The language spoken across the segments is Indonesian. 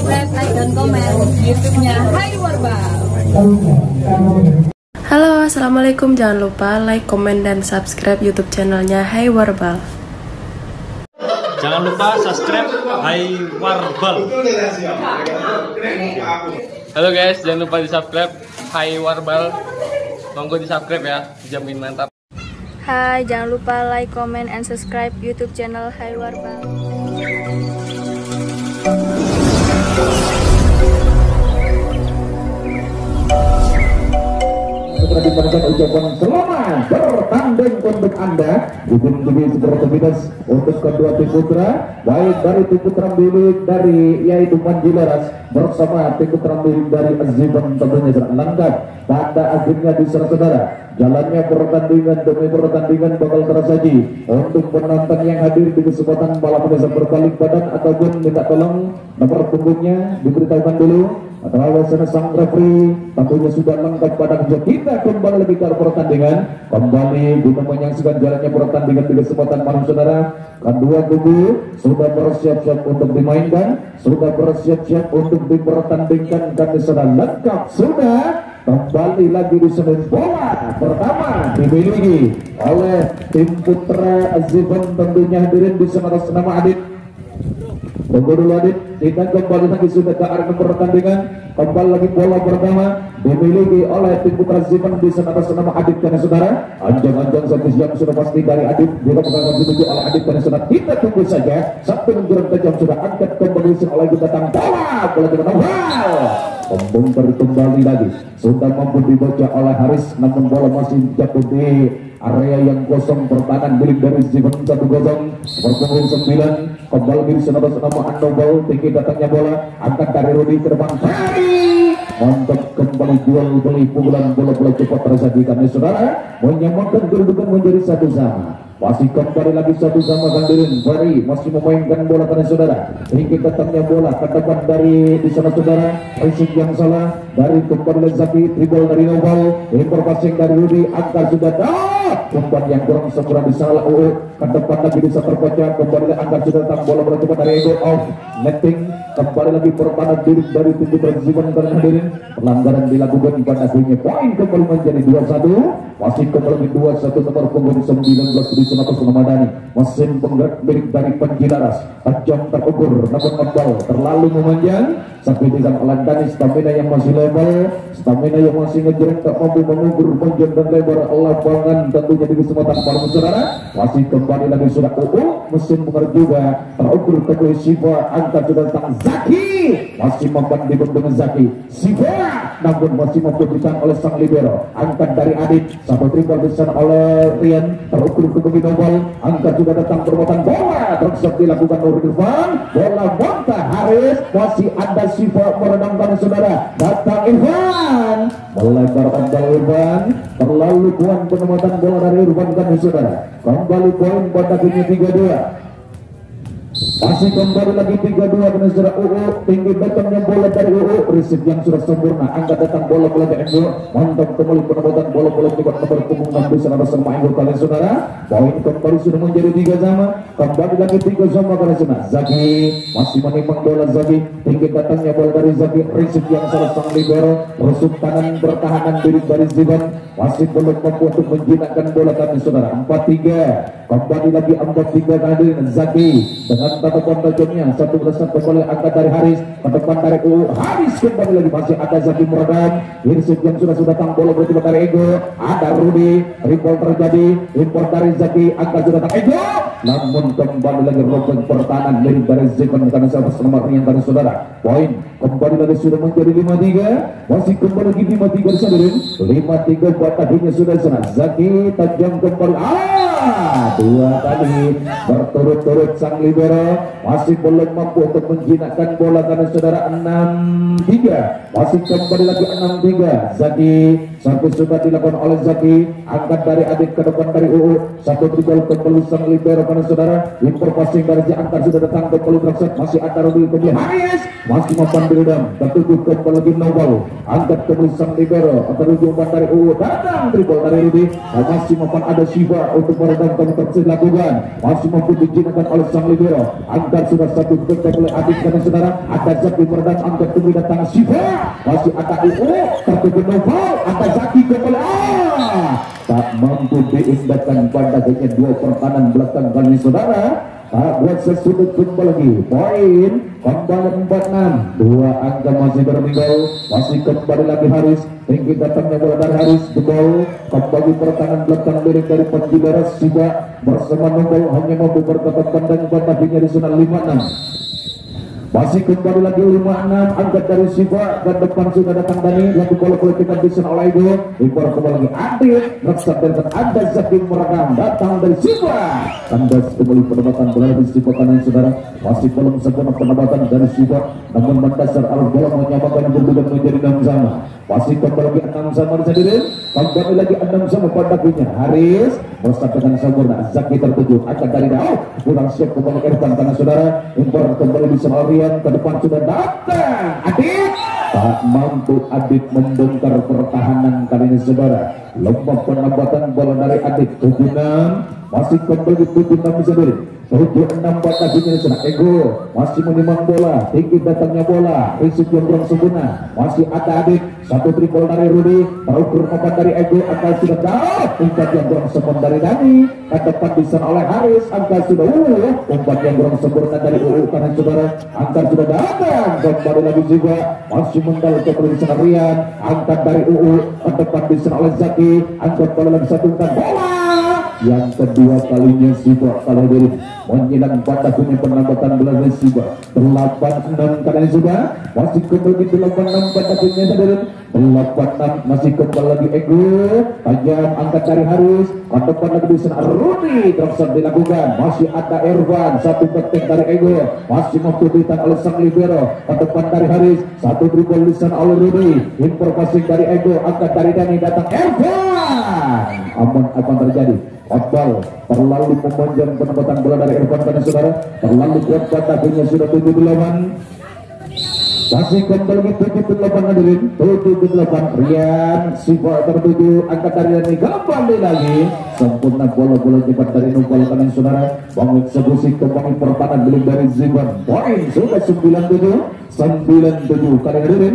subscribe, like, dan komen YouTube-nya Hai Warbal. Halo, assalamualaikum. Jangan lupa like, komen, dan subscribe YouTube channelnya Hai Warbal. Jangan lupa subscribe Hai Warbal. Halo guys, jangan lupa di subscribe Hai Warbal. Monggo di subscribe ya, jamin mantap. Hai, jangan lupa like, comment, and subscribe YouTube channel Hai Warbal. Diberikan ucapan selamat bertanding untuk Anda di tim TV Sportivitas untuk kedua tim putra, baik dari tim putra milik dari yaitu Panjilaras bersama tim putra milik dari Aziban, tentunya sangat lengkap. Pada akhirnya di saudara jalannya pertandingan demi pertandingan bakal tersaji untuk penonton yang hadir di kesempatan balap desa berbalik badan ataupun minta tolong nomor punggungnya diberitahukan dulu atau sana sang referee tentunya sudah lengkap pada kerja. Kita kembali lagi ke pertandingan, kembali guna menyaksikan jalannya pertandingan di kesempatan malam saudara. Kedua kubu sudah bersiap-siap untuk dimainkan, sudah bersiap-siap untuk dipertandingkan dan sudah lengkap sudah. Kembali lagi di semen bola pertama dimiliki oleh tim putra Aziban, tentunya hadirin di atas nama Adit. Tunggu dulu Adit, kita kembali lagi sudah ke arena pertandingan. Kembali lagi bola pertama dimiliki oleh tim putra Aziban di atas nama Adit karena saudara. Anjang-anjang servis yang sudah pasti dari Adit juga akan ditunjuk oleh Adit karena saudara. Kita tunggu saja satu menjelang tajam sudah angkat kembali oleh kita tang bola kita nawal. Membongkar kembali lagi sudah mampu dibaca oleh Haris, namun bola masih jatuh di area yang kosong pertahanan milik dari Zivan 1-0 berpunggung 9. Kembali di sana nama Anobal, tinggi datangnya bola angkat dari Rudi ke depan mantap kembali jual beli pukulan bola-bola cepat tersajikan saudara, menyamakan kedudukan menjadi satu sama. Masih kembali lagi satu sama Kandirin Ferry masih memainkan bola pada saudara. Tinggi datangnya bola ke depan dari di sana saudara. Risik yang salah dari kembali Zaki, dribble dari Nobal, impor passing dari Rudi, angka sudah umpan yang kurang sempurna di sana. Ke depan lagi bisa terpecah kembali angka sudah datang bola cepat dari Ego off netting. Kembali lagi pertahanan diri dari tim Zivan dan hadirin. Pelanggaran dilakukan pada akhirnya poin kembali menjadi 2-1. Masih kembali 2-1 nomor punggung 19 di sana Madani. Mesin penggerak milik dari Panjilaras tajam terukur namun membal terlalu memanjang. Sakitan oleh Dani, stamina yang masih lebar, stamina yang masih ngejereng tak mampu mengukur panjang dan lebar lapangan tentunya di kesempatan malam saudara. Masih kembali lagi sudah mesin penggerak juga terukur teguh Siva, angka sudah tentang Zaki masih mampu dengan Zaki Siva, namun masih mampu ditahan oleh sang libero. Angkat dari Adit, satu dribble di sana oleh Rian, terukur ke Nobal, angkat juga datang perbuatan bola terus dilakukan oleh Irfan, bola bantah Haris, masih ada Siva meredamkan saudara. Datang Irfan, melebar andal Irfan, terlalu kuat penempatan bola dari Irfan kan saudara. Kembali poin pada akhirnya 3-2. Masih kembali lagi 3-2 dengan saudara tinggi datangnya bola dari Risik yang sudah sempurna, angkat datang bola dari Endo, mantap kembali penempatan bola cepat nomor punggung 6 di sana bersama Endo kalian saudara. Poin kembali sudah menjadi 3 sama, kembali lagi 3 sama karena sana Zaki masih menimbang bola Zaki, tinggi datangnya bola dari Zaki, Risik yang salah sang libero, rusuk kanan pertahanan diri dari Zivan masih belum mampu untuk menjinakkan bola kami saudara. 4-3 kembali lagi 4-3 kehadiran Zaki dengan tatapan tajamnya satu bersama kembali angkat dari Haris ke depan dari Haris kembali lagi masih ada Zaki meredam. Hirsip yang sudah datang bola bertiba dari Ego, ada Rudi, rebound terjadi, impor dari Zaki, angkat sudah datang Ego, namun kembali lagi robek pertahanan dari Zivan karena sahabat nomor yang tadi saudara. Poin kembali lagi sudah menjadi 5-3, masih kembali lagi 5-3 sadirin, 5-3 buat akhirnya sudah sana. Zaki tajam kembali, dua kali berturut-turut sang libero masih belum mampu untuk menjinakkan bola karena saudara. 6-3 masih kembali lagi 6-3 Zaki, satu sudah dilakukan oleh Zaki, angkat dari Adit ke depan dari satu dribble kembali sang libero karena saudara. Impor passing dari angkat sudah datang kembali terset, masih ada Rudi kembali Haris masih mampan diredam, tertuju kembali lagi Nobal, angkat kembali sang libero, tertuju umpan dari datang dribble dari Rudi, masih mampan ada Siva untuk kembali dan terus dilakukan, masih mampu dijinakan oleh sang libero. Angkat sudah satu ketika oleh Adit karena saudara. Ada Zaki meredam, angkat tunggu datang Siva, masih ada UU tertutup Noval, ada Zaki kembali tak mampu diindahkan pada akhirnya dua pertahanan belakang kali saudara. Tak buat sesudut kembali lagi. Poin kembali 46. Dua angka masih berminggu. Masih kembali lagi Haris. Tinggi datangnya bola dari Haris. Jebol kembali pertahanan belakang milik dari Panjilaras Siba bersama Nobel hanya mampu bertatap pandang pada akhirnya di sana 56. Masih kembali lagi 56 angkat dari Siva dan depan sudah datang Dani lalu kalau kita bisa oleh itu impor kembali lagi Adit raksa dan ada Zaki meredam datang dari Siva kandas kembali penempatan bola dari Siva kanan saudara masih belum sempurna penempatan dari Siva namun mendasar arus bola menyamakan berbeda menjadi 6 sama masih kembali lagi 6 sama disedirin kembali lagi 6 sama pada punya Haris bersama dengan sempurna Zaki tertuju akan dari Dao kurang siap kembali Irfan karena saudara impor kembali di Semari ke depan sudah datang Adit tak mampu Adit membongkar pertahanan kali ini saudara lomba penempatan bola dari Adit 76 masih kembali 76 sendiri 76 pada akhirnya sana Ego masih menimang bola tinggi datangnya bola risik yang kurang sempurna masih ada Adit satu triple dari Rudi terukur papan dari Ego angka sudah dapat umpan yang kurang sempurna dari Dani ke depan bisa oleh Haris angka sudah umpan yang kurang sempurna dari UU karena saudara angka sudah datang kembali lagi juga masih menggal ke sana Rian angkat dari UU ke depan bisa oleh Zaki angkat bola lagi satu umpan bola yang kedua kalinya Siva kalah dari menyilang pada punya penambatan bola dari Siva 86 kali sudah masih kembali 86 pada punya dari 86 masih kembali lagi Ego tajam angkat dari Haris ke depan lagi di sana Rudi terus dilakukan masih ada Irfan satu ketik dari Ego masih mampu ditahan oleh sang libero ke depan dari Haris satu dribble di sana oleh Rudi informasi dari Ego angkat dari Dani datang Irfan aman apa terjadi Otbal terlalu memanjang penempatan bola dari Irfan karena saudara terlalu kuat pada akhirnya sudah 78 masih kembali 78 hadirin 78 Rian Siva tertuju angkat dari Dani kembali lagi sempurna bola-bola cepat dari Nubal kanan saudara bangun sebusi kembali pertahanan milik dari Zivan poin sudah 97 kali hadirin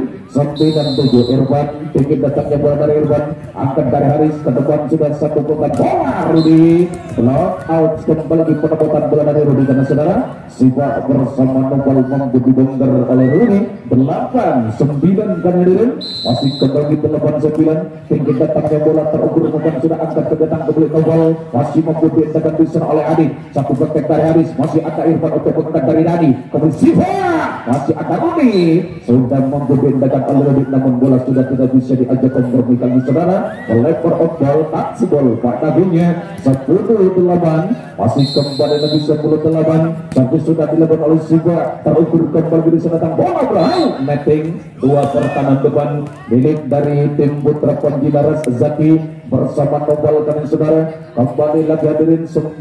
97 Irfan tinggi datangnya bola dari Irfan angkat dari Haris ke depan sudah satu kotak bola Rudi block out kembali di penempatan bola dari Rudi karena saudara Siva bersama Nubal mampu dibongkar oleh Rudi 8-9 kan hadirin masih kembali 8-9 tinggi datangnya bola terukur bukan sudah angkat ke datang ke beli Nubal masih mampu diendahkan bisa oleh Adit satu kotak dari Haris masih ada Irfan untuk angkat dari Dani kemudian Siva masih ada Rudi sudah mampu diendahkan oleh Rudi namun bola sudah tidak bisa diajak kompromi kali saudara melempar outball tak sebol Pak Nabinya 10-8 masih kembali lagi 10-8 sampai sudah dilakukan oleh Siva terukur kembali di sana bola berhasil netting dua pertahanan depan milik dari tim Putra Panjilaras Zaki bersama Nobel kalian saudara kembali lagi hadirin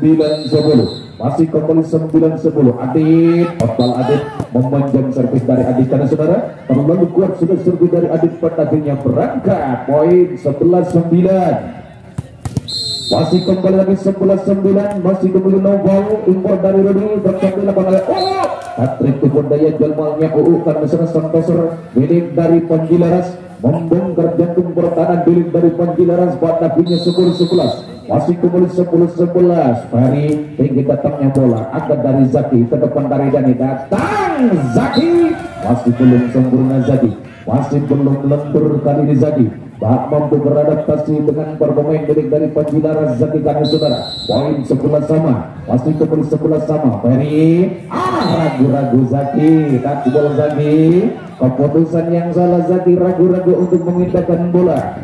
9-10 masih kembali 9-10 Adit outball Adit memanjang servis dari Adit karena saudara terlalu kuat sudah servis dari Adit pada akhirnya berangkat poin 11-9 masih kembali lagi 11-9 masih kembali Nobel impor dari Rudi berkembali lakukan oleh Patrick Tupundaya Jalmalnya UU karena sana Santoser milik dari Panjilaras membongkar jantung pertahanan milik dari Panjilaras pada punya 10-11 masih kembali 10-11 Ferry tinggi datangnya bola angkat dari Zaki ke depan dari Dani datang Zaki masih belum sempurna Zaki masih belum lentur kali ini Zaki tak mampu beradaptasi dengan bermain milik dari Panjilaras Zaki karena saudara poin 11 sama masih kembali 11 sama Ferry ragu-ragu Zaki tak bola Zaki keputusan yang salah Zaki ragu-ragu untuk memindahkan bola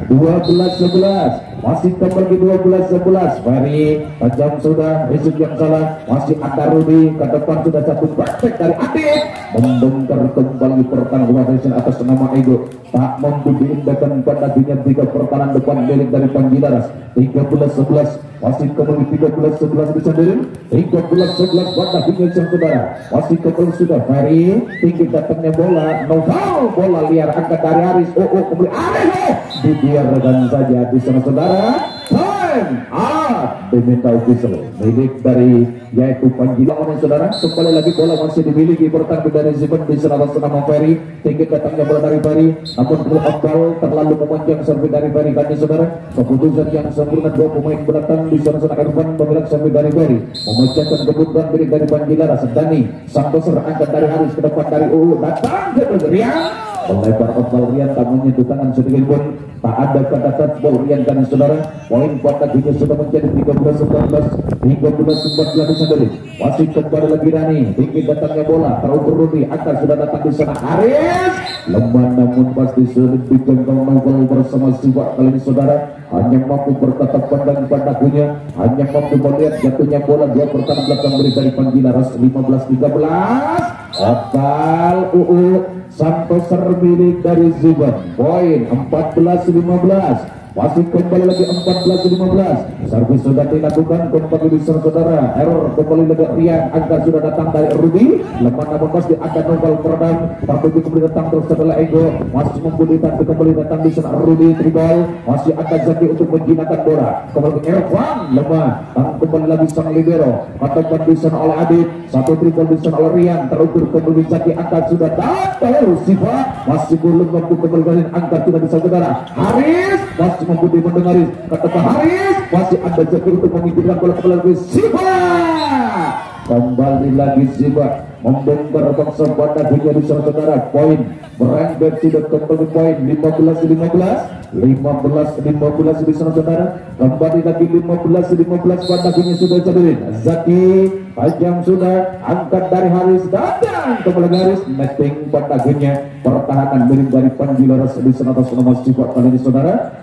12-11 masih kembali 12-11 Ferry tajam sudah risik yang salah masih ada Rudi ke depan sudah satu praktek dari Adit membongkar kembali pertahanan atas nama Ego tak mampu diindahkan pada dunia 3 pertahanan depan milik dari Panjilaras 13-11 masih kembali 13-11 bisa diri 13-11 pada dunia saudara masih kembali sudah Ferry tinggi datangnya bola Noval bola liar angkat dari Haris kembali Haris dibiarkan saja di sana saudara time out shot diminta official milik dari yaitu Panji lawan saudara. Kembali lagi bola masih dimiliki bertanding dari Ziban di sana nama Ferry. Tinggi datangnya bola dari Ferry, namun bal terlalu memanjang servis dari Ferry kan saudara. Keputusan yang sempurna dua pemain belakang di sana Irfan membelak servis dari Ferry, memecahkan kebutuhan milik dari Panji Laras. Dani Santoser angkat dari Haris ke depan dari UU datang ke Rian melebar oval Rian tak menyentuh tangan sedikit pun, tak ada kata touchball Rian kan saudara. Poin pada juga sudah menjadi 13-14 13-14 sendiri. Masih kembali lagi Rani, tinggi datangnya bola terukur Rudi akan sudah datang di sana Haris lemah namun pasti sulit dijangkau Novel bersama Siwa kali ini saudara. Hanya mampu bertatap pandang padakunya, hanya mampu melihat jatuhnya bola dua pertahanan belakang dari Panji Laras. 15-13 oval UU Santoser milik dari Ziban. Poin 14-15. Masih kembali lagi 14-15. Servis sudah dilakukan kembali di saudara. Error kembali lagi Rian. Angka sudah datang dari Rudy. Lemah namun pasti ada Novel peredam. Tapi kembali datang terus setelah Ego. Masih membudikan kembali datang di sana Rudy tribal. Masih ada Zaki untuk menjinakkan bola. Kembali ke Irfan lemah. Dan kembali lagi sang libero. Katakan di sana oleh Adit. Satu tribal di sana oleh Rian. Terukur kembali Zaki. Angka sudah datang. Siva masih belum mampu kembali. Angka sudah di saudara. Haris masih membudi mendengari kata Haris, masih ada Zaki untuk mengizinkan bola kembali lagi Siva. Kembali lagi Siva membongkar paksa pada dunia di saudara. Poin berangkat sudah kembali poin 15-15 di saudara. Kembali lagi 15-15 pada dunia sudah cederin. Zaki tajam sudah angkat dari Haris datang kembali Haris netting pada dunia pertahanan milik dari Panji Laras di sana atas nama Siva kali ini saudara.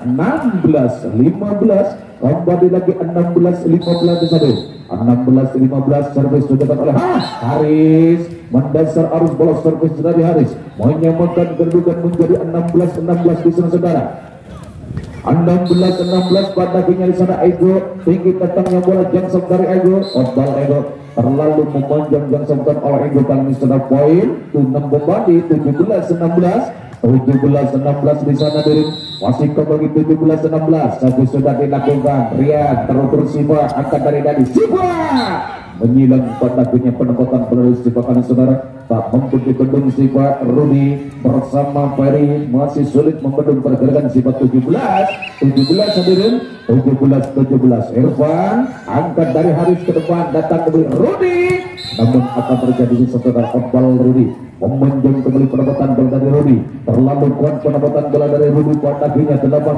16-15 kembali lagi 16-15 di sana. 16-15 servis sudah oleh Haris mendasar arus bola servis dari Haris menyamakan kedudukan menjadi 16-16 di sana saudara. 16-16 pada akhirnya di sana Ego tinggi datangnya bola jangsam dari Ego. Oval Ego terlalu memanjang jangsam oleh Ego kali ini saudara. Poin 6 kembali 17-16 di sana diri. Masih kembali 17-16. Satu sudah dilakukan Rian terukur Siva angkat dari Dani Siva menyilang pada punya penempatan penerus Siva kali saudara. Tak mampu dibendung Siva. Rudi bersama Ferry masih sulit membendung pergerakan Siva. 17 hadirin. 17 Irfan angkat dari Haris ke depan datang kembali Rudi. Namun akan terjadi di saudara oval Rudi memanjang kembali penempatan bola dari Rudi. Terlalu kuat penempatan bola dari Rudi pada akhirnya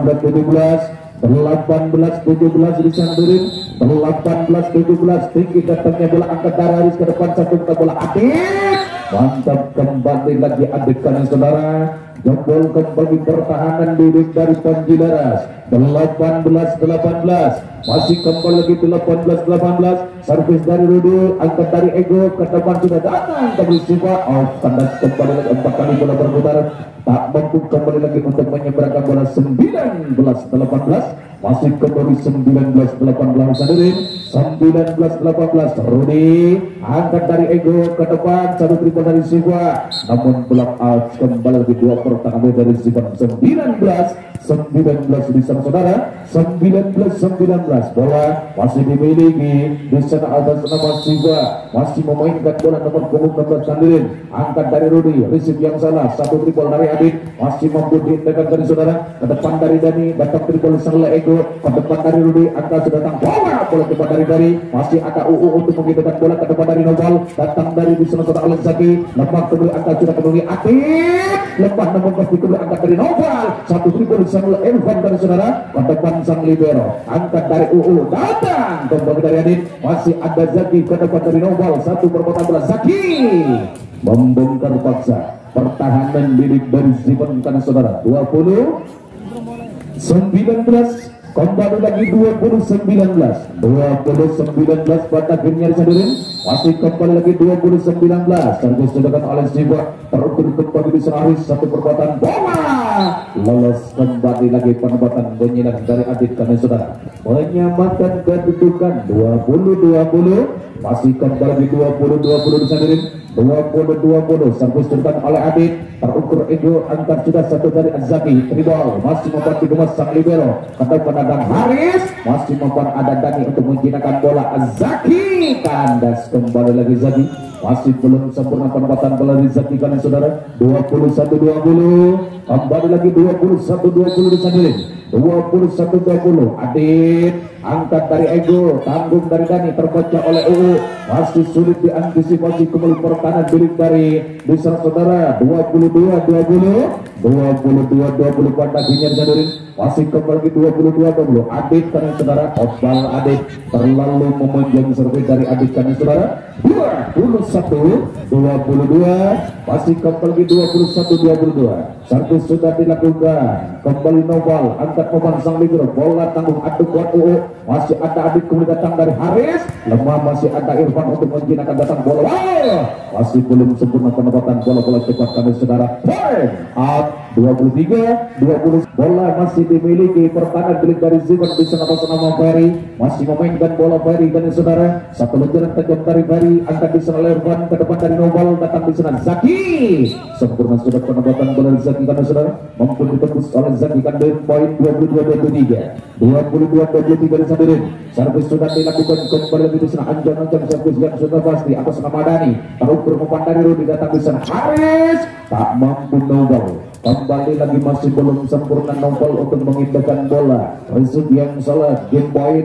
18-17 di sana diri. 18-17 tinggi datangnya bola angkat dari Haris ke depan satu bola Adit. Mantap kembali lagi Adit kan saudara. Jempol kembali pertahanan diri dari Panji Laras. 18-18 masih kembali lagi 18-18 servis dari Rudy angkat dari Ego ke depan sudah datang kembali Siva. Kandas kembali lagi 4 kali bola berputar tak mampu kembali lagi untuk menyeberangkan bola. 19-18 masih kembali 19-18 sendiri. 19-18 Rudy angkat dari Ego ke depan satu dribble dari Siva namun block out kembali lagi dua pertahanan dari Siva. 19 di sana saudara. 19 bola masih dimiliki di sana atas nama Siva masih memainkan bola nomor punggung 16 sendiri. Angkat dari Rudy receive yang salah satu dribble dari Adit masih mampu diintekan dari saudara ke depan dari Dani datang dribble salah Ego ke depan dari Rudy angkat sudah datang bola ke depan dari masih ada UU untuk mengintekan bola ke depan dari Novel datang dari di sana saudara Zaki lemah kembali angkat sudah kembali Adit lemah namun pasti kembali angkat dari Novel satu dribble sang Irfan dari saudara ke depan sang libero angkat dari UU datang kembali dari Adit masih ada Zaki ke depan dari Novel satu perputaran bola Zaki membongkar paksa pertahanan milik dari Ziban kan saudara. 20-19 kembali lagi 20-19 pada gamenya disadirin masih kembali lagi 20-19 servis dilakukan oleh Siva terukur kembali di Haris satu perbuatan bola lolos kembali lagi penempatan penyilang dari Adit kami saudara menyamakan kedudukan 20-20. Masih kembali 20-20 disadirin 20-20 servis dilakukan oleh Adit, terukur ego angkat sudah satu dari Azaki, tribal masih membuat dikemas sang libero kata penadang Haris, masih membuat ada Dani untuk menjinakkan bola Azaki, kandas kembali lagi Zaki, masih belum sempurna penempatan bola di Zaki kan saudara 21-20 kembali lagi 21-20 disadirin 21-20 Adit angkat dari ego, tanggung dari Dani, terbaca oleh UU, masih sulit diantisipasi kembali pertahanan bilik dari besar saudara 22-20 pada akhirnya disadarin masih kembali 22-20 Adit karena saudara Obal Adit terlalu memanjang servis dari Adit karena saudara 21-22 masih kembali 21-22 servis sudah dilakukan kembali Noval angkat memasang libero bola tanggung adu kuat UU, masih ada Adit kemudian datang dari Haris, lemah masih ada Irfan untuk menjinakkan datang bola, masih belum sempurna penempatan bola-bola cepat kami saudara. Point up 23-20 bola masih dimiliki pertahanan bilik dari Zivan bisa atas nama Ferry, masih memainkan bola Ferry dan saudara satu lejaran tajam dari Ferry angkat di sana Irfan ke depan dari Noval datang di sana Zaki, sempurna sudah penempatan bola Zaki karena saudara mampu ditembus oleh Zaki kan poin 22-23 disadirin servis sudah dilakukan kembali lagi di sana anjang-anjang servis yang sudah pasti atas nama Dani terukur umpan dari Rudi datang di sana Haris tak mampu Novel kembali lagi masih belum sempurna Novel untuk mengindahkan bola result yang salah game point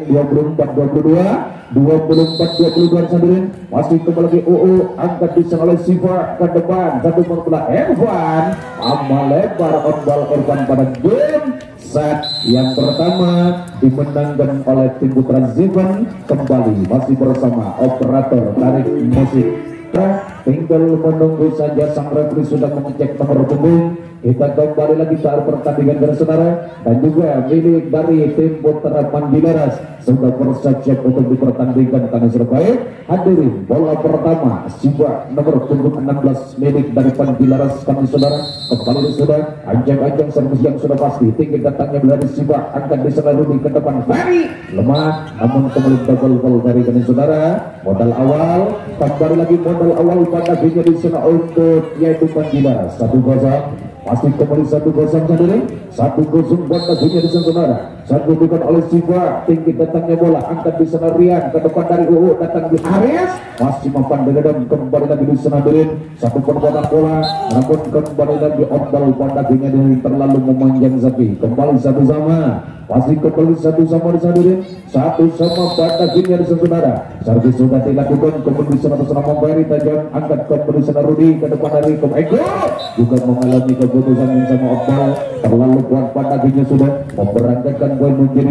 24-22 disadirin masih kembali lagi UU angkat di sana oleh Siva ke depan satu bola Evan amal lebar on ball Evan pada game set yang pertama dimenangkan oleh tim Putra Zivan. Kembali masih bersama operator tarik musik, tinggal menunggu saja sang referee sudah mengecek nomor punggung. Kita kembali lagi saat pertandingan dari saudara dan juga milik dari tim Putra Panjilaras sudah bersiap untuk dipertandingkan kami survei. Hadirin bola pertama Siva nomor punggung 16 milik dari Panjilaras kami saudara kembali sudah anjang-anjang servis yang sudah pasti tinggi datangnya dari Siva angkat di sana Rudi ke depan Ferry lemah namun kembali double ball dari kami saudara modal awal kembali lagi modal awal pada akhirnya di sana untuk yaitu Panjilaras 1-0 masih kembali 1-0 sendiri 1-0 buat akhirnya di sana saudara satu bukan oleh Siva tinggi datangnya bola angkat di sana Rian ke depan dari UU datang di Aries masih mampan dan kembali lagi di sana Dirin satu perbuatan bola namun kembali lagi ombal pada akhirnya dari terlalu memanjang Zaki kembali satu sama masih kembali satu sama di sana Dirin satu sama pada akhirnya di sana saudara servis sudah dilakukan kembali di sana bersama Ferry tajam angkat kembali sana Rudi ke depan dari Eko juga mengalami keputusan yang sama ombal terlalu kuat pada akhirnya sudah memberangkatkan poin menjadi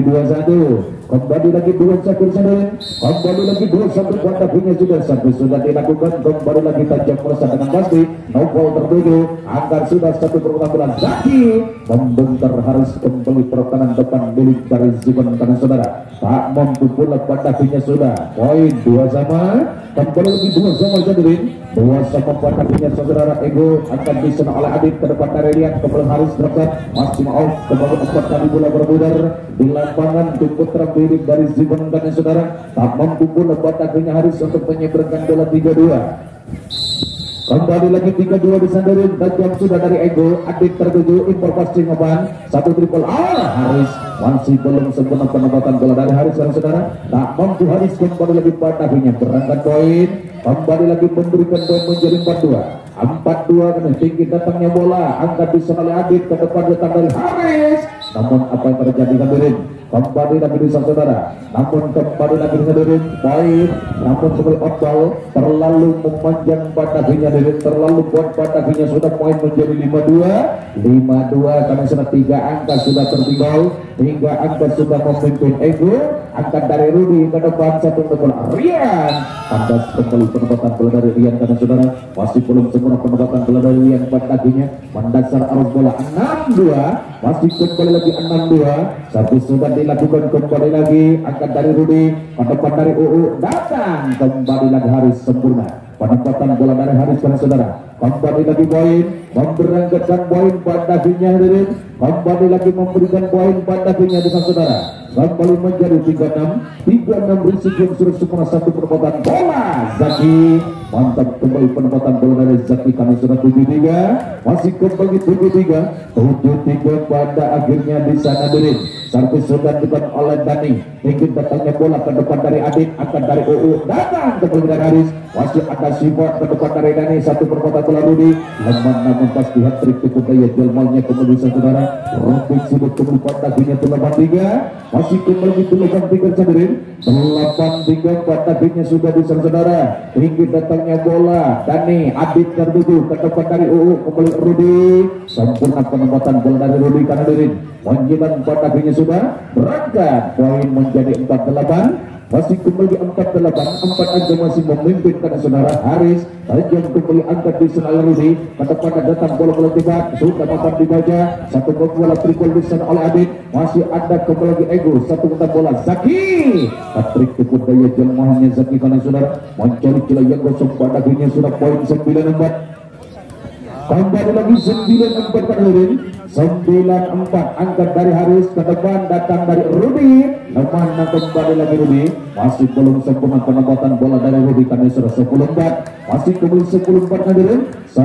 2-1 kembali lagi 2-1 sendiri kembali lagi 2-1 pada akhirnya sudah servis sudah dilakukan kembali lagi tajam merasa dengan pasti Novel tertuju angkat sudah satu perbuatan bola Zaki membongkar Haris kembali pertahanan depan milik dari Zivan karena saudara tak mampu pula pada akhirnya sudah poin 2 sama kembali lagi 2 sama sendiri 2 sama pada akhirnya saudara Ego akan disana oleh Adit ke depan dari Rian kembali Haris berkat masih mau kembali 4 kali bola berputar di lapangan tim Putra milik dari Zivan karena saudara tak mampu pula pada akhirnya Haris untuk menyeberangkan bola 3-2 kembali lagi 3-2 disandarin tajam sudah dari Ego Adit tertuju impor passing opan satu triple Haris masih belum sempurna penempatan bola dari Haris saudara tak mampu Haris kembali lagi pada akhirnya berangkat poin kembali lagi memberikan poin menjadi 4-2 karena tinggi datangnya bola angkat di sana oleh Adit ke depan datang dari Haris namun apa yang terjadi hadirin kembali lagi di saudara namun kembali lagi hadirin poin namun kembali outball terlalu memanjang pada akhirnya hadirin terlalu kuat pada akhirnya sudah poin menjadi 5-2 karena sudah 3 angka sudah tertinggal hingga angka sudah memimpin Ego angkat dari Rudi ke depan satu bola Rian kandas kembali penempatan bola dari Rian karena saudara masih belum sempurna penempatan bola dari Rian pada akhirnya mendasar arus bola 6-2 masih kembali lagi 6-2 satu sudah dilakukan kembali lagi angkat dari Rudi ke depan dari UU datang kembali lagi Haris sempurna penempatan bola dari Haris karena saudara. Kembali lagi poin, memberangkatkan poin pada akhirnya hadirin. Kembali lagi memberikan poin pada akhirnya dengan saudara. Kembali menjadi 36 berisik yang sudah sempurna satu penempatan bola Zaki. Mantap kembali penempatan bola dari Zaki karena sudah 73. Masih kembali 73 pada akhirnya di sana hadirin. Servis sudah dilakukan oleh Dani. Ingin datangnya bola ke depan dari Adit, akan dari UU datang kembali dari Haris. Masih ada sifat ke depan dari Dani, satu perbuatan bola Rudi. Lemah namun pasti hat-trick cukup daya jelmalnya kembali saudara. Robik sudah kembali pada akhirnya 83. Masih kembali 83 hadirin. 83 pada akhirnya sudah di saudara. Ingin datangnya bola Dani, Adit tertuju ke depan dari UU kembali Rudi. Sempurna penempatan bola dari Rudi karena hadirin. Menjelang pada akhirnya sudah berangkat poin menjadi 48. Masih kembali 48, 4 angka masih memimpin karena saudara Haris. Tajam kembali angkat di sana Rudi. Pada datang bola-bola tiba sudah dapat dibaca. Satu bola tripol di sana oleh Adit. Masih ada kembali lagi Ego. Satu bola Zaki. Hat-trick cukup daya jelmahnya Zaki karena saudara mencari celah yang kosong pada akhirnya sudah poin 94. Kembali lagi 94 pada hadirin. 94 angkat dari Haris ke depan datang dari Rudi. Lemah kembali lagi Rudi. Masih belum sempurna penempatan bola dari Rudi karena sudah 14. Masih kembali 14 hadirin.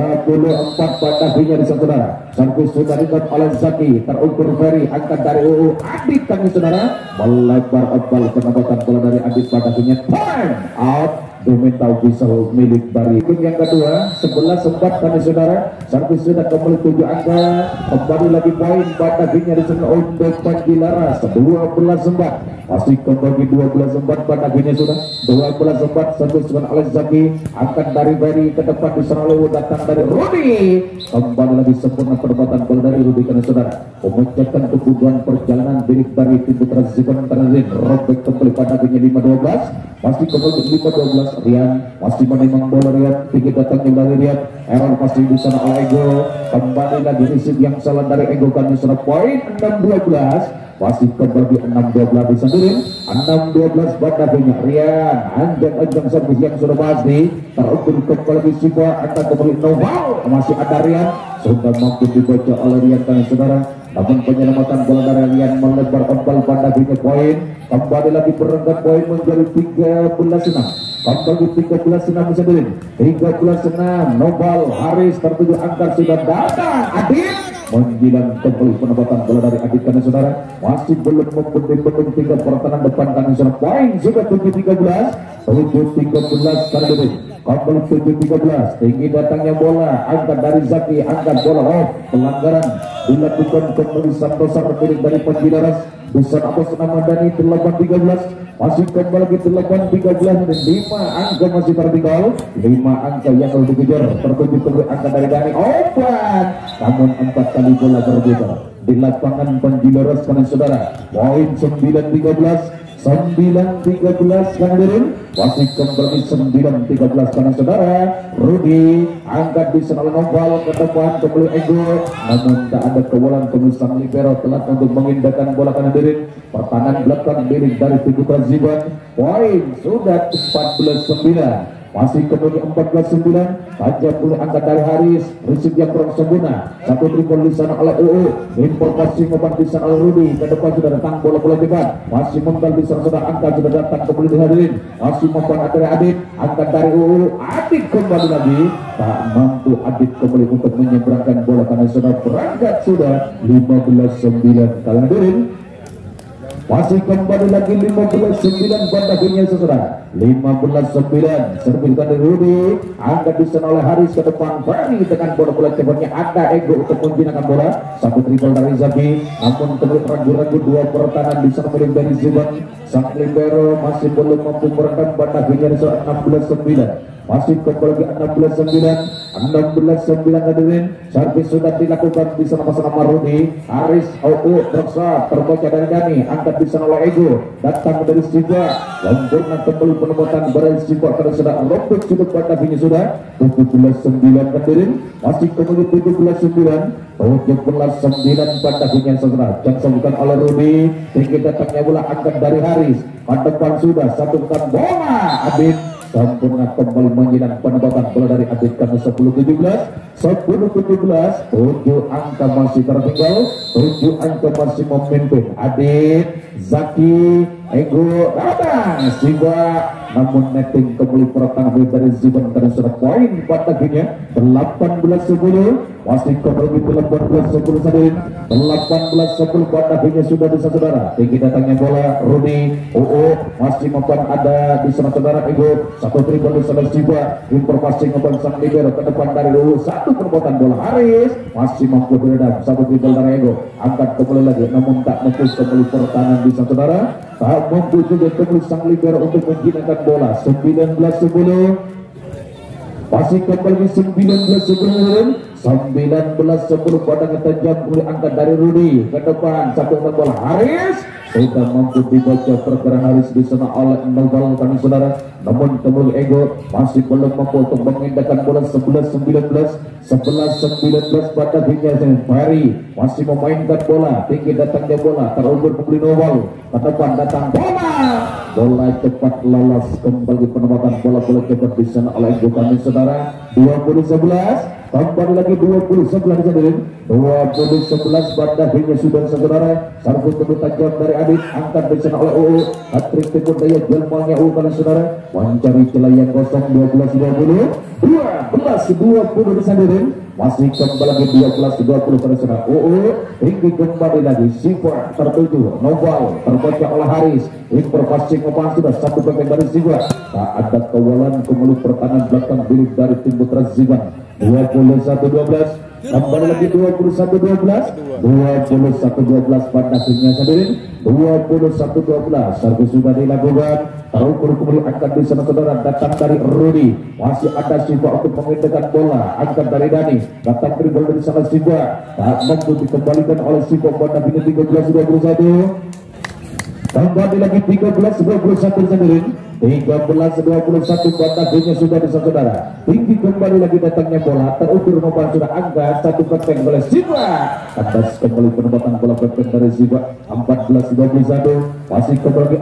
14 pada akhirnya di saudara. Servis sudah dilakukan oleh Zaki. Terukur Ferry angkat dari UU Adit kami saudara. Melebar oval penempatan bola dari Adit pada akhirnya time out. Domental Visual milik dari tim yang kedua 11-4 kami saudara. Servis sudah kembali 7 angka. Kembali lagi poin pada akhirnya di sana untuk Panjilaras 12-4. Masih kembali 12-4 pada akhirnya sudah 12-4. Servis dengan oleh Zaki angkat dari Ferry ke depan di sana lalu datang dari Rudi. Kembali lagi sempurna penempatan bola dari Rudi karena saudara memecahkan kebutuhan perjalanan milik dari tim Putra Ziban Tanadin. Robek kembali pada akhirnya 5-12. Masih kembali 5-12. Rian masih menimang bola Rian. Tinggi datangnya dari Rian. Error pasti di sana oleh Ego. Kembali lagi receive yang salah dari Ego karena sudah poin 6-12. Masih kembali 6-12 disandirin. 6-12 pada akhirnya Rian. Anjang servis yang sudah pasti terukur kembali Siva. Anda kembali Noval. Masih ada Rian. Sudah mampu dibaca oleh Rian karena saudara. Namun penyelamatan bola dari Rian melebar oval pada akhirnya poin. Kembali lagi berenggat poin menjadi 13-6. Kembali 13-6 disandirin. 13-6 Noval Haris tertuju angkat sudah datang Adit. Menjilang kembali penempatan bola dari Adit karena saudara masih belum membendung tinggal pertahanan depan karena saudara poin sudah 7-13 karena ini kembali 7-13 tinggi datangnya bola angkat dari Zaki angkat bola pelanggaran dilakukan kembali Santosa milik dari Panjilaras besar atas nama Dani 8-13 masih kembali lagi 8-13 dan 5 angka masih tertinggal 5 angka yang harus dikejar tertuju kembali angka dari Dani open namun 4 kali bola berbeda di lapangan Panjilaras karena saudara poin 9-13 9-13 kan hadirin masih kembali 9-13 karena saudara Rudi angkat di sana Noval ke depan kembali Ego namun tak ada kewalan pemisang libero telat untuk mengindahkan bola kan hadirin pertahanan belakang milik dari Putra Ziban poin sudah 14-9 masih kembali 14-9 saja puluh angkat dari Haris receive yang kurang sempurna satu dribble di sana oleh UU informasi membantu di sana oleh Rudi ke depan sudah datang bola-bola depan masih membantu di sana sudah angkat sudah datang kembali dihadirin masih membantu dari Adit angkat dari UU Adit kembali lagi tak mampu Adit kembali untuk menyeberangkan bola karena sudah berangkat sudah 15-9 kalian hadirin masih kembali lagi 15-9 pada akhirnya saudara 15-9 servis dari Rudi angkat di sana oleh Haris ke depan Ferry dengan bola-bola cepatnya ada Ego untuk menjinakkan bola satu triple dari Zaki namun kembali ragu-ragu dua pertahanan di sana milik dari Ziban sang libero masih belum mampu meredam pada akhirnya 16-9 masih kembali 16-9 hadirin servis sudah dilakukan di sana pasang nama Rudi Haris tersa terbaca dari Dani angkat di sana oleh Ego datang dari Siva sempurna kembali penempatan beres Siva karena sudah robek sudah pada akhirnya sudah 17-9 hadirin masih kembali 17-9 pada akhirnya saudara yang bukan oleh Rudi tinggi datangnya bola angkat dari Haris pada depan sudah satu bola Adit sampun kembali menyilang penempatan bola dari Adit karena 10-17 7 angka masih tertinggal, 7 angka masih memimpin Adit, Zaki, Ego, datang Siwa, namun netting kembali pertahanan dari Ziban karena sudah poin pada akhirnya 18-10 masih kembali 18-10 sadin 18-10 pada akhirnya sudah bisa saudara. Tinggi datangnya bola Rudi masih mampu ada di sana saudara Ego, satu dribble di sana Siwa, informasi ngebang sang libero ke depan dari dulu, satu perbuatan bola Haris masih mampu beredar, satu dribble dari Ego, angkat kembali lagi namun tak mampu kembali pertahanan di sana saudara, tak mampu juga kembali sang libero untuk menjinakkan bola. 19-10 masih kembali 19-10 pada tajam oleh angkat dari Rudi ke depan, satu bola Haris sudah mampu dibaca pergerakan Haris di sana oleh Noval kami saudara, namun kembali Ego masih belum mampu untuk mengindahkan bola. 11-19 pada akhirnya Ferry masih memainkan bola, tinggi datangnya bola terundur kembali Noval ke depan, datang bola cepat lolos kembali penempatan bola cepat di sana oleh Ego kami saudara. 20-11 kembali lagi 20-11 hadirin, 20-11 pada akhirnya sudah saudara, satu tentu tajam dari Adit, angkat di sana oleh UU, hat-trick timur daya jelmanya UU kalian saudara, mencari celah yang kosong. 12-20 di sana hadirin, masih kembali lagi 12-20 pada saudara UU, tinggi kembali lagi Siva tertuju Noval, terbaca oleh Haris, informasi ngepas sudah satu bagian dari Siva, tak ada kawalan kembali pertahanan belakang bilik dari tim putra Ziban. 21-12 kembali lagi 21-12 pada akhirnya hadirin, 21-12 servis sudah dilakukan, terukur kembali angkat di sana saudara, datang dari Rudi, masih ada Siva untuk mengindahkan bola, angkat dari Dani, datang dribble dari sana Siva, tak mampu dikembalikan oleh Siva pada akhirnya 13-21 kembali lagi 13-21 hadirin, 13-21 pada akhirnya sudah bisa saudara, tinggi kembali lagi datangnya bola, terukur nomor sudah angka satu persen oleh Siva, atas kembali penempatan bola persen dari Siva. 14-21 masih kembali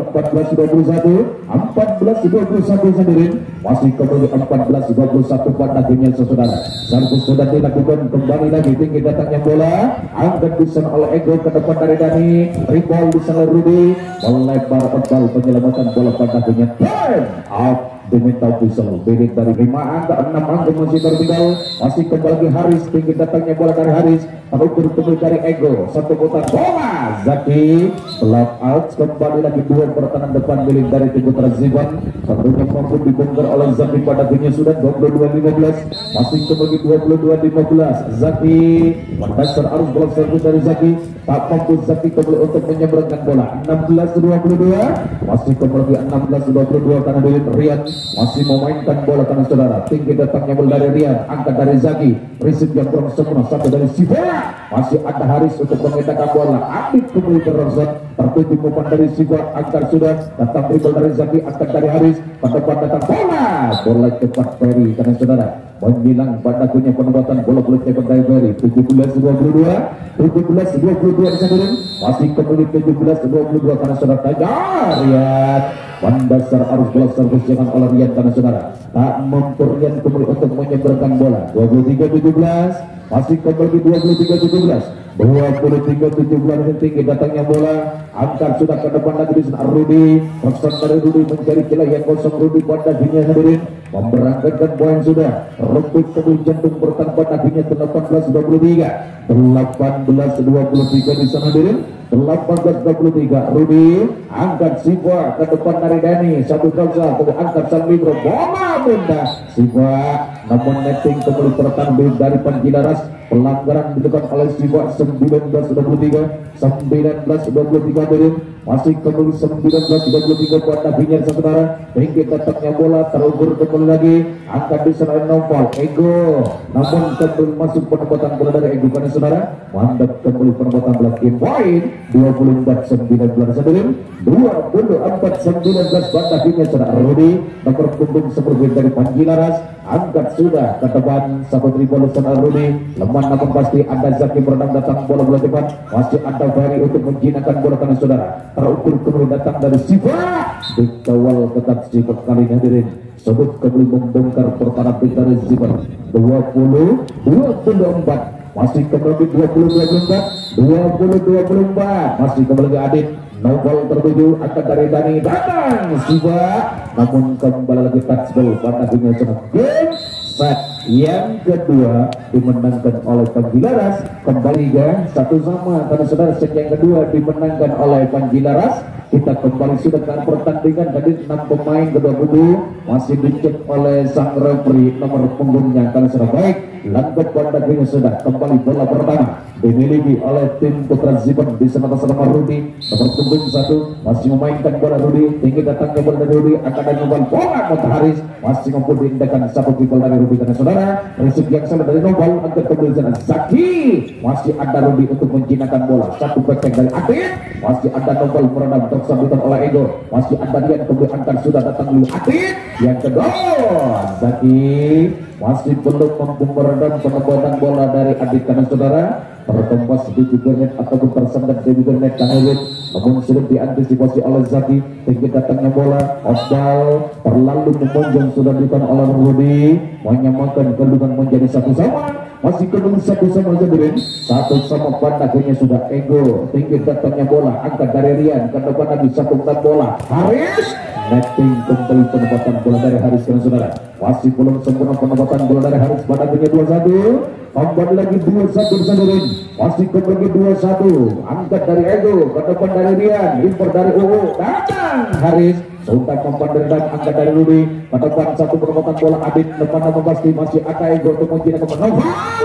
14-21 hadirin, masih kembali 14-21 pada akhirnya saudara, servis sudah dilakukan, kembali lagi tinggi datangnya bola, angkat di sana oleh Ego ke depan dari Dani, rebound di sana Rudi, melebar kembali penyelamatan bola pada akhirnya time out. Diminta official bedek dari 5 angka, 6 angka masih tertinggal, masih kembali Haris, tinggi datangnya bola dari Haris, terukur kembali dari Ego, satu putar bola Zaki, block out, kembali lagi dua pertahanan depan milik dari tim putra Ziban, tentunya mampu dibongkar oleh Zaki pada akhirnya sudah 22-15, masih kembali 22-15 Zaki, mendasar arus bola servis dari Zaki, tak mampu Zaki kembali untuk menyeberangkan bola. 16-22 masih kembali 16-22 karena dari Rian masih memainkan bola karena saudara, tinggi datangnya bola dari Rian, angkat dari Zaki, risik yang kurang sempurna, satu dari Siva, masih ada Haris untuk mengindahkan bola, Adit kembali terrosot, tertuju umpan dari Siva, angkat sudah, datang dribble dari Zaki, angkat dari Haris, pada depan datang bola cepat Ferry karena saudara, menyilang pada punya penempatan bola cepat dari Ferry. 17-22 hadirin, masih kembali 17-22 karena saudara Tajar Rian, mendasar arus bola servis jangan oleh Rian karena saudara, tak mampu Rian kembali untuk menyeberangkan bola. 23-17 masih kembali 23-17 tinggi datangnya bola, angkat sudah ke depan lagi di sana Rudi, pesan dari Rudi mencari celah yang kosong, Rudi pada akhirnya hadirin memberangkatkan poin sudah, rebut kembali jantung bertahan pada akhirnya 18-23 di sana hadirin, 18-23 Rudi angkat Siva ke depan dari Dani, satu kalsa angkat sang libro bola bunda Siva, namun netting kembali pertahanan dari Panjilaras, pelanggaran dilakukan oleh Siva. 19-23 hadirin, masih kembali 19-23 pada akhirnya saudara, tinggi datangnya bola, terukur kembali lagi, angkat di sana Noval Ego, namun kembali masuk penempatan bola dari Ego karena saudara, mantap kembali penempatan bola, poin 24-19 hadirin, 24-19 pada akhirnya saudara. Rudi nomor punggung seperti dari Panjilaras, angkat sudah ke depan, satu dribble sana Rudi, lemah namun pasti ada Zaki berenang datang bola cepat, masih ada Ferry untuk menjinakkan bola karena saudara, terukur kembali datang dari Siva, dikawal ketat Siva kali ini hadirin. sebut kembali membongkar pertahanan dari Ziban 20-24, masih kembali 20-24, masih kembali Adit. Novel tertuju akan dari Dani, datang Siva, namun kembali lagi touchball pada dunia senang. Game set yang kedua dimenangkan oleh Panji Laras, kembali ya 1-1 karena saudara. Set yang kedua dimenangkan oleh Panji Laras. Kita kembali sudah ke pertandingan. Tadi 6 pemain kedua kubu masih dicek oleh sang referee nomor punggungnya karena sudah baik. Langkap pada kini sudah kembali bola pertama dimiliki oleh tim Putra Ziban di sama-sama Rudi nomor punggung 1 masih memainkan bola. Rudi tinggi datangnya bola dari Rudi, akan ada bola Haris masih mampu diindahkan satu people dari Rudi karena saudara. Resip yang salah dari Nobel angkat kembali sana Zaki, masih ada Rudi untuk menjinakkan bola. Satu pecah dari Adit, masih ada Nobel meredam tersambutan oleh Ego, masih ada Dian kembali angkat sudah datang dulu Adit. Yang kedua Zaki masih belum mampu meredam penempatan bola dari Adit karena saudara. Tertempas di Jugernet ataupun tersendat di Jugernet Kangelit, namun sudah diantisipasi oleh Zaki. Tinggi datangnya bola Osdal terlalu memonjong sudah dilakukan oleh Rudi, menyamakan kedudukan menjadi 1-1. Masih kembali 1-1 Jadirin 1-1 pada akhirnya sudah Ego. Tinggi datangnya bola angkat dari Rian ke depan lagi satu bola Haris netting kembali penempatan bola dari Haris karena saudara. Masih belum sempurna penempatan bola dari Haris pada akhirnya 2-1. Kembali lagi 2-1 Jadirin, masih kembali 2-1 angkat dari Ego ke depan dari Rian, impor dari UU datang Haris. Sudah mempandirkan angkat dari Rudi ke depan satu penempatan bola Adit depan nama pasti masih ada Ego untuk menjinakkan Novel.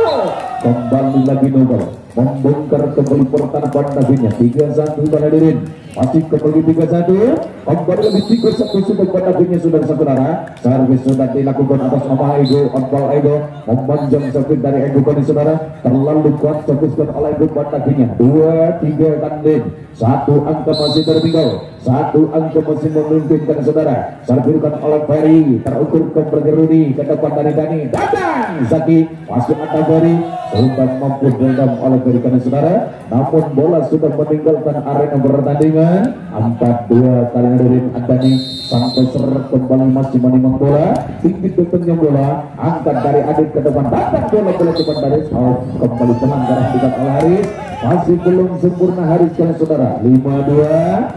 Kembali lagi Novel membongkar kembali pertahanan pada 3-1 Hadirin, masih kembali 3-1. Kembali lagi 3-1 sudah pada sudah saudara. Servis sudah dilakukan atas nama Ego, Onbal Ego memanjang servis dari Ego pada saudara. Terlalu kuat serviskan oleh Ego pada 2-3 tanding. Satu angka masih tertinggal, satu angka masih memimpin kan saudara. Servirkan oleh Ferry, terukur kembali Rudi ke depan dari Dani, datang Zaki, masih ada Ferry, sudah mampu dendam oleh Ferry kan saudara. Namun bola sudah meninggalkan arena pertandingan. 4-2 kali Hadirin Adani sampai seret kembali masih menimang bola. Tinggi datangnya bola angkat dari Adit ke depan, datang bola cepat dari kembali pelanggaran dilakukan oleh Haris. Masih belum sempurna Haris kan saudara. 5-2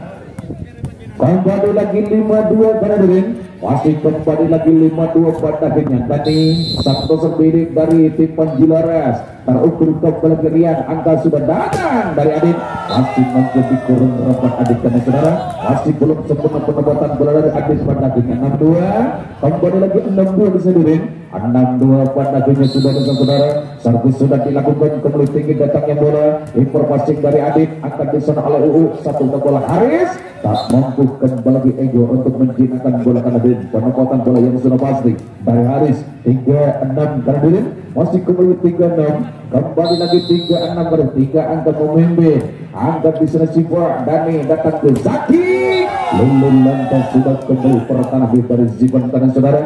kembali lagi 5-2 Hadirin, masih kembali lagi 5-2 pada akhirnya. Tadi Santoso bidik dari tim Panji Laras terukur kembali ke Rian, angka sudah datang dari Adit, masih menjadi kurang rapat Adit karena saudara. Masih belum sempurna penempatan bola dari Adit pada akhirnya. 6-2 kembali lagi 6-2 di Hadirin, 6-2 pada akhirnya sudah dengan saudara. Servis sudah dilakukan kembali tinggi datangnya bola, informasi dari Adit akan di sana oleh UU. Satu bola Haris tak mampu kembali Ego untuk menjinakkan bola Kanadin. Penempatan bola yang sudah pasti dari Haris. 3-6 Kanadin, masih kembali 3-6. Kembali lagi 3-6 pada 3 angka memimpin. Angkat di sana Siva, Dani datang ke Zaki. Lalu lantas sudah kembali pertahanan dari Ziban kanan saudara.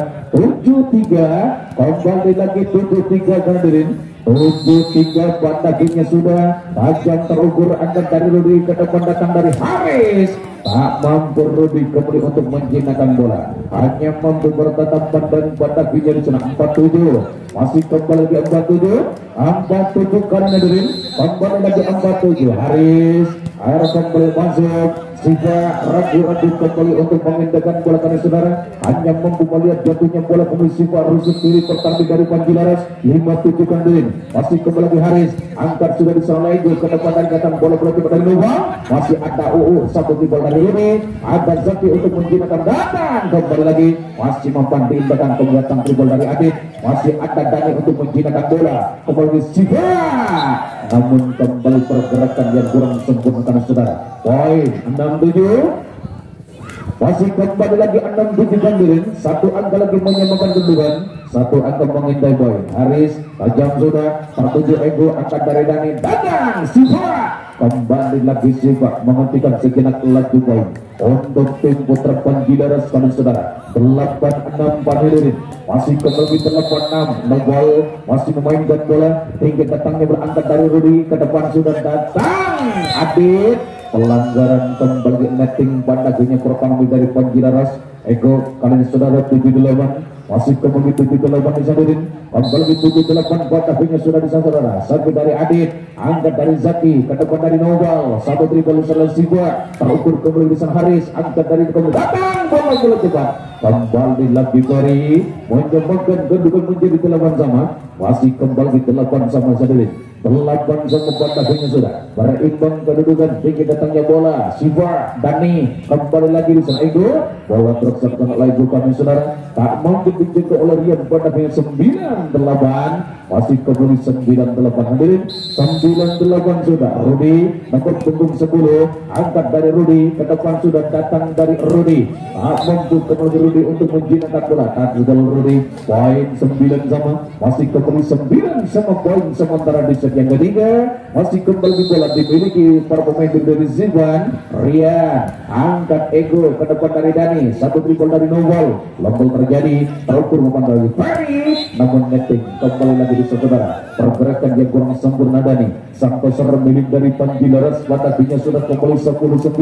7-3 kembali lagi 7-3 Kanadin. 7-3 pada akhirnya sudah. Tajam terukur angkat dari Rudi ke depan datang dari Haris. Tak mampu Rudi kembali untuk menjinakkan bola, hanya mampu bertatapan dan pada akhirnya di sana 4-7. Masih kembali lagi 4-7 karena Hadirin, kembali lagi 4-7 Haris. Air kembali masuk, Siva ragu-ragu kembali untuk memindahkan bola karena saudara. Hanya mampu melihat jatuhnya bola kembali Siva rusuk diri pertanding dari Panji Laras. 5-7 Hadirin, masih kembali lagi Haris, angkat sudah disalah Ego ke depan dan datang bola tiba dari Nova. Masih ada UU satu tiba dari ini, ada Zaki untuk menjinakkan, datang kembali lagi, masih mampu diindahkan kegiatan dribble dari Adit. Masih ada Dani untuk menjinakkan bola kembali Siva, namun kembali pergerakan yang kurang sempurna karena saudara. Poin 6-7, masih kembali lagi 6-7 Hadirin. Satu angka lagi menyamakan kedudukan, satu angka menghindai boy. Haris tajam sudah tertuju Ego, angkat dari Dani, datang Siva. Kembali lagi Siva menghentikan sejenak laju poin untuk tim Putra Panji Laras karena saudara. 8-6 Hadirin, masih kembali 8-6. Nobel masih memainkan bola, tinggi datangnya berangkat dari Rudi ke depan sudah datang Adit. pelanggaran kembali netting pada akhirnya pertama dari Panjilaras. Ego kali ini saudara 78 masih kembali 78 disadirin kembali 78 pada akhirnya sudah bisa saudara. Satu dari Adit, angkat dari Zaki, ke depan dari Noval, satu dribble selesai Siva, terukur kembali di sana Haris, angkat dari kembali datang bola cepat kembali lagi Ferry menjemputkan kedudukan menjadi 8 sama, masih kembali 8 sama sadirin. 8 sama pada akhirnya sudah berimbang kedudukan. Tinggi datangnya bola Siva, Dani kembali lagi di sana Ego, bola terus lagi kami saudara tak mampu dijaga oleh Rian pada akhirnya 98 masih kembali 98 hadirin 98 sudah. Rudi nomor punggung 10 angkat dari Rudi ke depan sudah datang dari Rudi tak mampu kembali Rudi untuk menjinakkan bola tak Rudi poin 9 sama masih kembali 9 sama poin sementara di set yang ketiga masih kembali bola dimiliki para pemain dari Zivan. Rian angkat Ego ke depan dari Dani, satu dribble dari Novel, lombol terjadi terukur umpan dari Ferry namun netting kembali lagi di saudara. Pergerakan yang kurang sempurna Dani Santoso milik dari Panjilaras pada akhirnya sudah kembali 10-9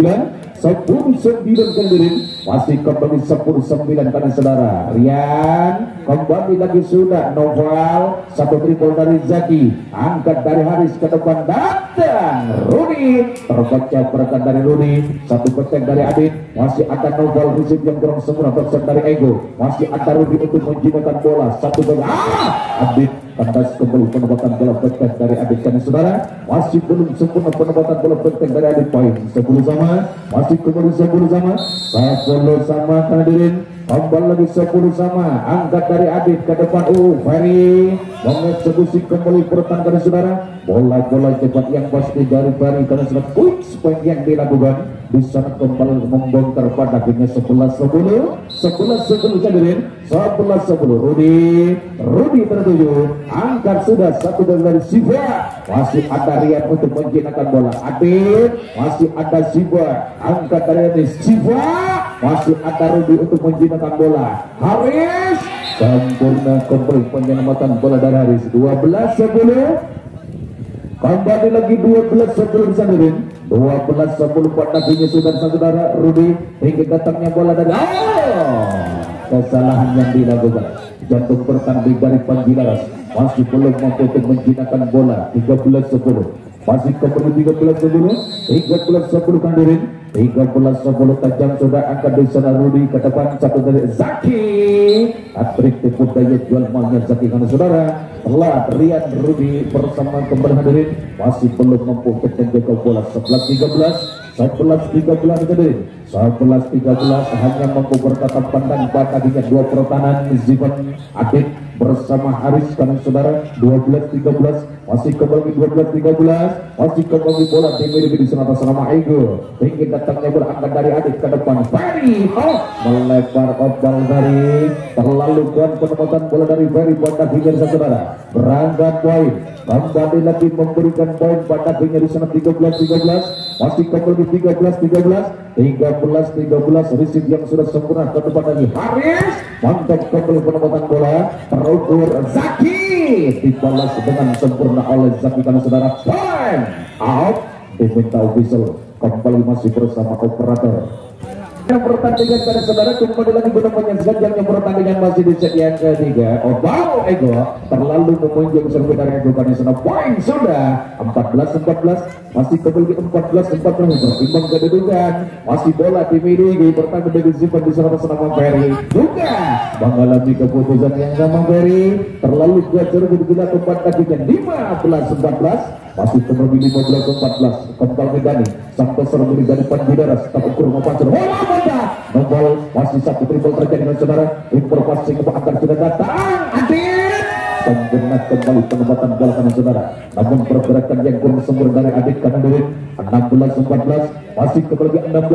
kandirin masih kembali 10-9 karena saudara. Rian kembali lagi sudah Novel, satu dribble dari Zaki, angkat dari Haris ke depan datang Rudi, terbaca pergerakan dari Rudi, satu petek dari Adit, masih ada Novel receive yang kurang sempurna petek dari Ego, masih ada Rudi untuk menjinakkan bola satu bola Adit kandas kembali penempatan bola petek dari Adit karena saudara masih belum sempurna penempatan bola petek dari Adit. Poin 10 sama masih kembali 10 sama 10 sama hadirin kembali lagi 10 sama angkat dari Adit ke depan Ferry mengeksekusi kembali pertahanan saudara. Bola cepat yang pasti dari Ferry karena sudah quick point yang dilakukan di sana kembali membongkar pada akhirnya 11-10 hadirin 11-10 Rudi tertuju angkat sudah satu dari Siva, masih ada Rian untuk menjinakkan bola Adit, masih ada Siva angkat dari Siva, masih ada Rudi untuk menjinakkan bola Haris, sempurna kembali penyelamatan bola dari Haris 12-10 kembali lagi 12-10 hadirin 12-10 pada akhirnya sudah saudara. Rudi hingga datangnya bola dari kesalahan yang dilakukan jantung pertanding dari Panjilaras masih belum mampu untuk menjinakkan bola 13-10 masih kembali 13-10 hadirin 13-10 tajam sudah angkat di sana Rudi ke depan satu dari Zaki, atrik tipu daya jual malnya Zaki karena saudara telah Rian Rudi bersama kembali hadirin masih belum mampu untuk menjaga bola 11-13 hadirin 11-13 hanya mampu bertatap pandang pada akhirnya dua pertahanan Zivan Adit bersama Haris karena saudara 12-13 masih kembali 12-13 masih kembali bola dimiliki di sana atas nama Ego, ingin datangnya bola angkat dari Adit ke depan Ferry melebar ombal dari terlalu kuat penempatan bola dari Ferry pada akhirnya saudara berangkat poin kembali lagi memberikan poin pada akhirnya di sana 13-13 masih kembali 13-13 receive yang sudah sempurna ke depan dari Haris, mantap kembali penempatan bola terukur Zaki dibalas dengan sempurna oleh Zaki karena saudara point out diminta whistle kembali masih bersama operator yang pertandingan pada saudara. Kembali lagi guna menyaksikan yang pertandingan masih di set yang ketiga. Baru Ego terlalu memunjung serbu dari Ego karena sana poin sudah 14-14 masih kembali 14-14 berimbang kedudukan masih bola dimiliki pertandingan dari Zivan di sana bersama Ferry juga mengalami keputusan yang sama. Ferry terlalu kuat serbu digunakan tempat kakinya 15-14 masih kembali 15-14 kembali Dani sampai serbu dari Panjilaras tak ukur mempancar Novel masih satu dribble terjadi dengan saudara informasi akan sudah datang Adit sempurna kembali penempatan bola kanan saudara namun pergerakan yang kurang sempurna dari Adit kanan dari 16-14 masih kembali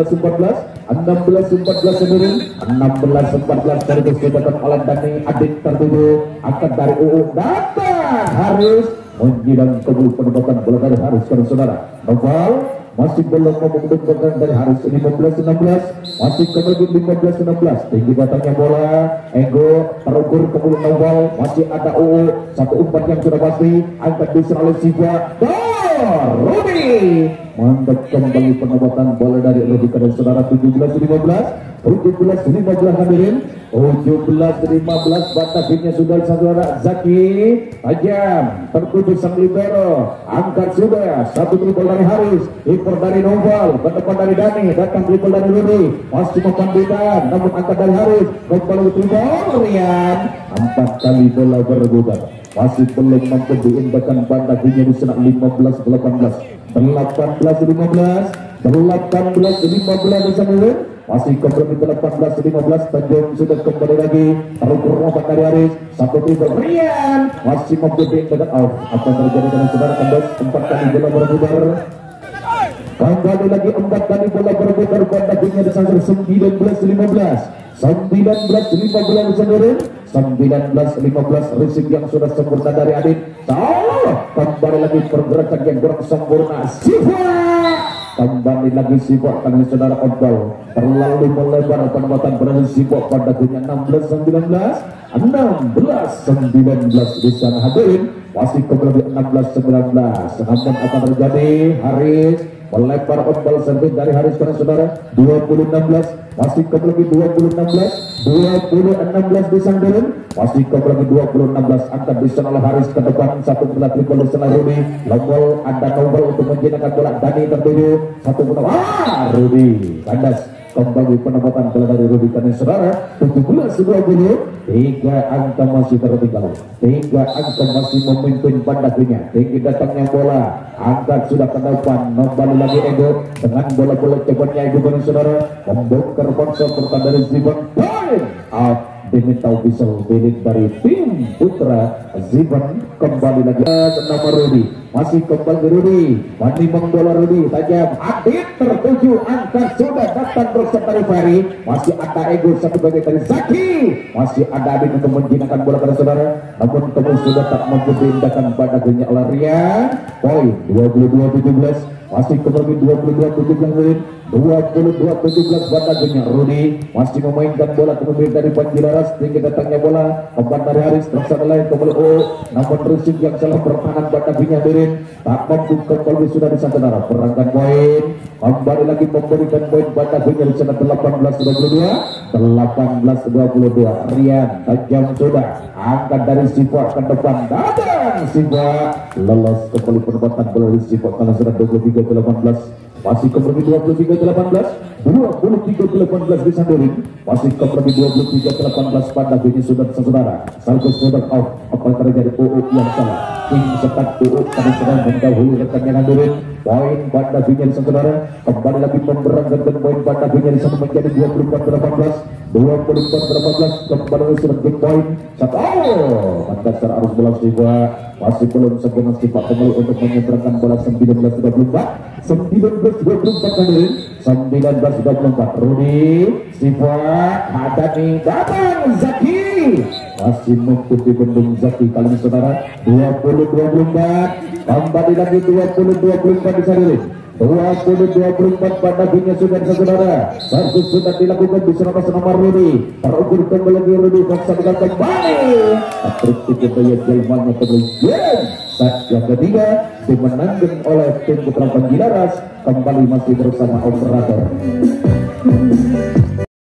16-14 sendiri 16-14 dari kesempatan oleh Dani Adit tertuju akan dari datang Haris menjidang kembali penempatan bola dari Haris kanan saudara. Novel masih belum membutuhkan dari Haris 15-16 masih kembali 15-16 tinggi datangnya bola Ego terukur kembali Novel masih ada satu umpan yang sudah pasti angkat di oleh Siva Rudi mantap kembali penobatan bola dari Rudi kepada saudara 17-15 hadirin 17-15 batakinnya sudah saudara Zaki tajam tertuju sang libero angkat sudah satu dribble dari Haris kiper dari Noval ke depan dari Dani datang dribble dari Rudi masih mempandikan namun angkat dari Haris kembali dribble Rian 4 kali bola berputar masih belum mampu diindahkan batakinnya di sana 15-18 di sana masih kembali 18-15 Tanjung sudah kembali lagi taruh rumah dari Haris satu dribble Rian masih mampu diindahkan apa terjadi dengan saudara kembali 4 kali bola berputar kembali lagi 4 kali bola berputar batakinnya di sana 19-15 sendiri 19-15 risik yang sudah sempurna dari Adit kembali lagi pergerakan yang kurang sempurna Siva kembali lagi Siva karena saudara Odol terlalu melebar penempatan berada Siva pada dunia 16-19 di sana hadirin masih kembali 16-19 namun apa terjadi Haris melebar Odol servis dari Haris karena saudara 20-16 masih kembali 20-16 di Sangdurun masih kembali 20-16 angkat di sana Haris ke depan satu bola triple di sana Rudi Lomol ada Novel untuk menjinakkan bola Dani tertuju satu bola Rudi kandas kembali penempatan bola dari Rudi karena saudara 17-20 3 angka masih tertinggal 3 angka masih memimpin pandakinya tinggi datangnya bola angkat sudah ke depan kembali lagi Ego dengan bola-bola cepatnya Ego karena saudara membongkar konsol pertahanan dari Ziban point out diminta official milik dari tim Putra Ziban kembali lagi nama Rudi masih kembali Rudi mandi bola Rudi tajam Adit tertuju angkat sudah datang bersama dari Ferry masih ada Ego satu bagian dari Zaki masih ada Adit untuk menjinakkan bola pada saudara namun kamu sudah tak mampu diindahkan pada dunia oleh Rian poin 22-17 masih kembali 22-17 batakannya Rudi masih memainkan bola kemudian dari Panjilaras tinggi datangnya bola umpan dari Haris terlaksana lain kembali namun Rusik yang salah pertahanan batakannya Dirin tak mampu kembali sudah di sana perangkan poin kembali lagi memberikan poin batakannya di sana 18-22 Rian tajam sudah angkat dari Siva ke depan datang Siva lolos kembali penempatan bola dari Siva karena sudah 23-18 masih kembali 23-18 di Sandurin masih kembali 23-18 pada ini sudah saudara Salkus sudah out apa terjadi yang salah tim sekat tadi sedang mendahului rekannya Sandurin poin pada ini saudara kembali lagi memberangkatkan poin pada ini di sana menjadi 24-18 kembali sudah game poin pada dasar arus bola Siva masih belum sempurna Siva kembali untuk menyeberangkan bola 19-24 hadirin 19-24 Rudi Siva ada nih datang Zaki masih mampu dibendung Zaki kali ini saudara 20-24 kembali lagi 20-24 bisa diri 20-24 pada dunia sudah saudara servis sudah dilakukan di sana nama Rudi terukur kembali Rudi paksa kembali Patrik tiga daya jelmanya kemudian saat yang ketiga dimenangkan oleh tim Putra Panjilaras kembali masih bersama operator